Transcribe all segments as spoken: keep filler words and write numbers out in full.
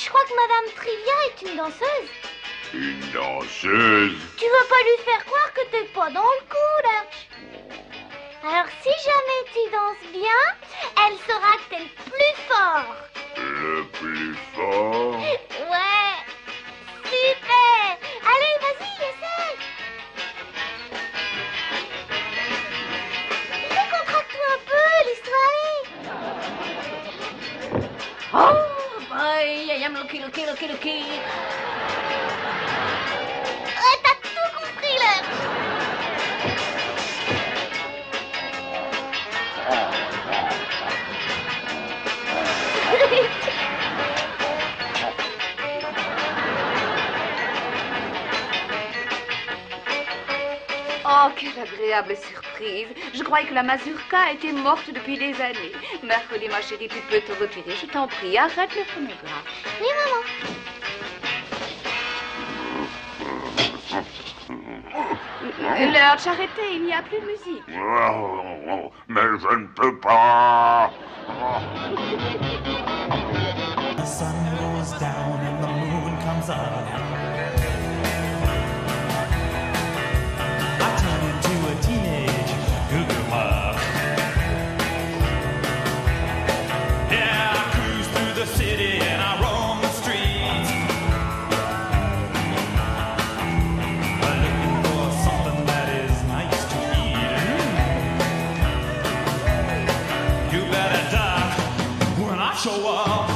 Je crois que Madame Trivia est une danseuse. Une danseuse? Tu veux pas lui faire croire que t'es pas dans le coup, Lurch? Alors si jamais tu danses bien, elle saura que t'es le plus fort. Le plus fort? Ouais. Super. Allez, vas-y, essaye. Décontracte-toi un peu, l'histoire. Oh, boy, I am lucky, lucky, lucky, lucky. Ouais, t'as tout compris, Lurch. Oh, quelle agréable surprise. Je croyais que la mazurka était morte depuis des années. Mercredi, ma chérie, tu peux te retirer. Je t'en prie, arrête le phonographe. Oui, maman. Lurch, arrêtez, il n'y a plus de musique. Oh, mais je ne peux pas. The sun goes down and the moon comes up. I turn into a teenage goo-goo bug. Yeah, I cruise through the city and I roam the streets, looking for something that is nice to eat. You better duck when I show up.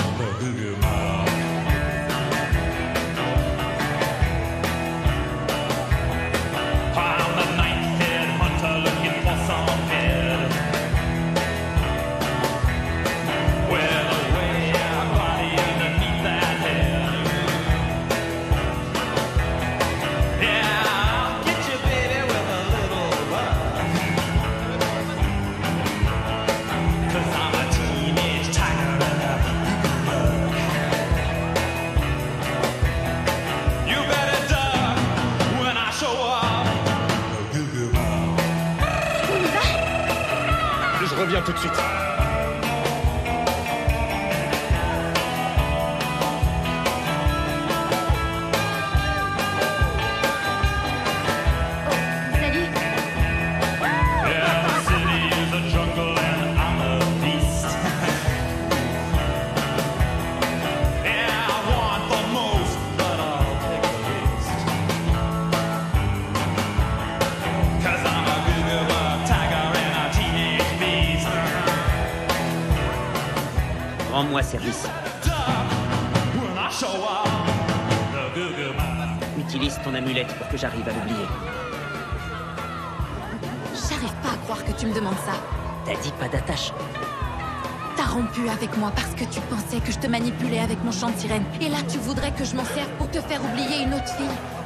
Je reviens tout de suite. Rends-moi service. Utilise ton amulette pour que j'arrive à l'oublier. J'arrive pas à croire que tu me demandes ça. T'as dit pas d'attache. T'as rompu avec moi parce que tu pensais que je te manipulais avec mon chant de sirène. Et là, tu voudrais que je m'en serve pour te faire oublier une autre fille.